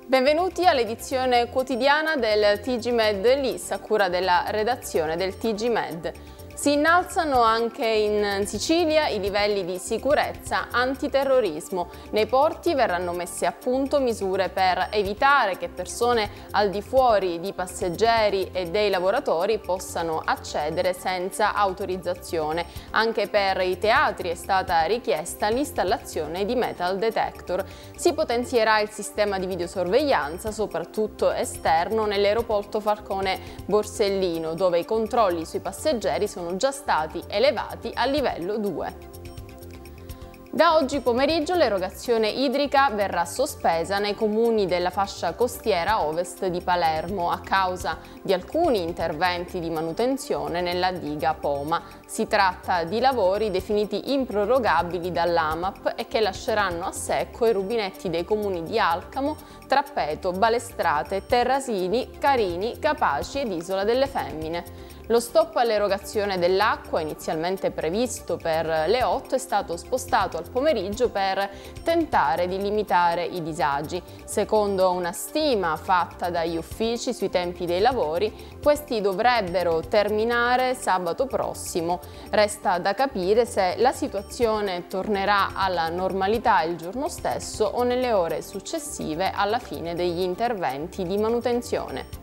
Benvenuti all'edizione quotidiana del TG Med LIS a cura della redazione del TG Med. Si innalzano anche in Sicilia i livelli di sicurezza antiterrorismo. Nei porti verranno messe a punto misure per evitare che persone al di fuori di passeggeri e dei lavoratori possano accedere senza autorizzazione. Anche per i teatri è stata richiesta l'installazione di metal detector. Si potenzierà il sistema di videosorveglianza, soprattutto esterno, nell'aeroporto Falcone Borsellino, dove i controlli sui passeggeri sono già stati elevati a livello 2. Da oggi pomeriggio l'erogazione idrica verrà sospesa nei comuni della fascia costiera ovest di Palermo a causa di alcuni interventi di manutenzione nella diga Poma. Si tratta di lavori definiti improrogabili dall'AMAP e che lasceranno a secco i rubinetti dei comuni di Alcamo, Trappeto, Balestrate, Terrasini, Carini, Capaci ed Isola delle Femmine. Lo stop all'erogazione dell'acqua, inizialmente previsto per le 8, è stato spostato al pomeriggio per tentare di limitare i disagi. Secondo una stima fatta dagli uffici sui tempi dei lavori, questi dovrebbero terminare sabato prossimo. Resta da capire se la situazione tornerà alla normalità il giorno stesso o nelle ore successive alla fine degli interventi di manutenzione.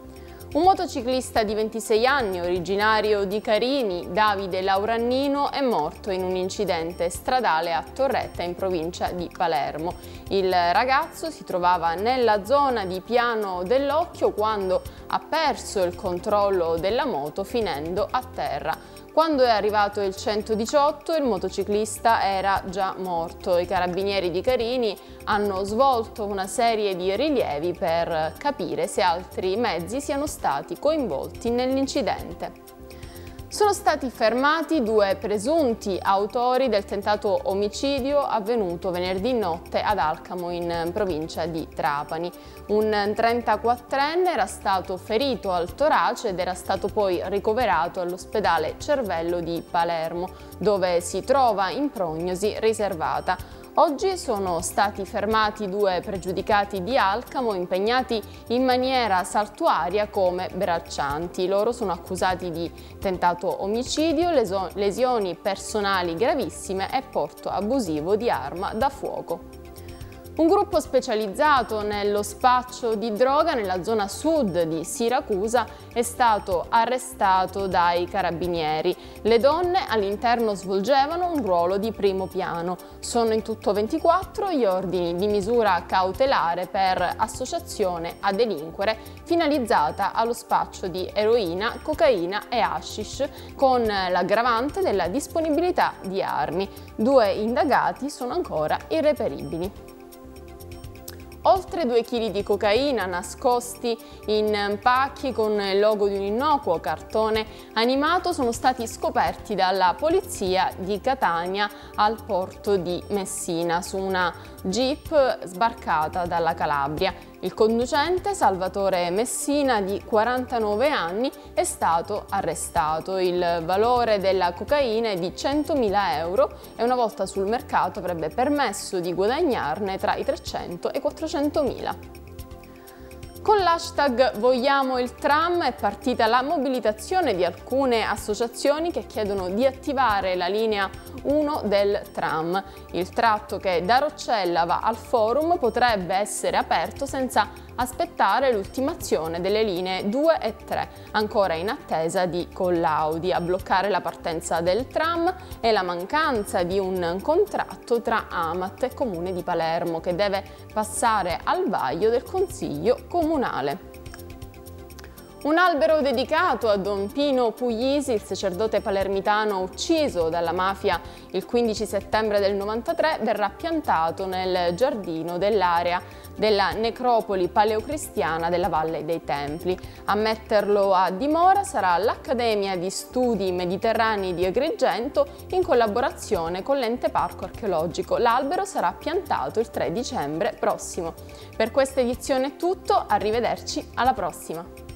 Un motociclista di 26 anni, originario di Carini, Davide Laurannino, è morto in un incidente stradale a Torretta in provincia di Palermo. Il ragazzo si trovava nella zona di Piano dell'Occhio quando ha perso il controllo della moto finendo a terra. Quando è arrivato il 118 il motociclista era già morto. I carabinieri di Carini hanno svolto una serie di rilievi per capire se altri mezzi siano stati coinvolti nell'incidente. Sono stati fermati due presunti autori del tentato omicidio avvenuto venerdì notte ad Alcamo in provincia di Trapani. Un 34enne era stato ferito al torace ed era stato poi ricoverato all'ospedale Cervello di Palermo, dove si trova in prognosi riservata. Oggi sono stati fermati due pregiudicati di Alcamo impegnati in maniera saltuaria come braccianti. Loro sono accusati di tentato omicidio, lesioni personali gravissime e porto abusivo di arma da fuoco. Un gruppo specializzato nello spaccio di droga nella zona sud di Siracusa è stato arrestato dai carabinieri. Le donne all'interno svolgevano un ruolo di primo piano. Sono in tutto 24 gli ordini di misura cautelare per associazione a delinquere finalizzata allo spaccio di eroina, cocaina e hashish con l'aggravante della disponibilità di armi. Due indagati sono ancora irreperibili. Oltre 2 kg di cocaina nascosti in pacchi con il logo di un innocuo cartone animato sono stati scoperti dalla polizia di Catania al porto di Messina su una jeep sbarcata dalla Calabria. Il conducente, Salvatore Messina, di 49 anni, è stato arrestato. Il valore della cocaina è di 100.000 euro e una volta sul mercato avrebbe permesso di guadagnarne tra i 300 e i 400.000. Con l'hashtag Vogliamo il tram è partita la mobilitazione di alcune associazioni che chiedono di attivare la linea 1 del tram. Il tratto che da Roccella va al Forum potrebbe essere aperto senza aspettare l'ultimazione delle linee 2 e 3, ancora in attesa di collaudi. A bloccare la partenza del tram è la mancanza di un contratto tra AMAT e Comune di Palermo, che deve passare al vaglio del Consiglio Comunale. Un albero dedicato a Don Pino Puglisi, il sacerdote palermitano ucciso dalla mafia il 15 settembre del 93, verrà piantato nel giardino dell'area della necropoli paleocristiana della Valle dei Templi. A metterlo a dimora sarà l'Accademia di Studi Mediterranei di Agrigento in collaborazione con l'Ente Parco Archeologico. L'albero sarà piantato il 3 dicembre prossimo. Per questa edizione è tutto, arrivederci, alla prossima!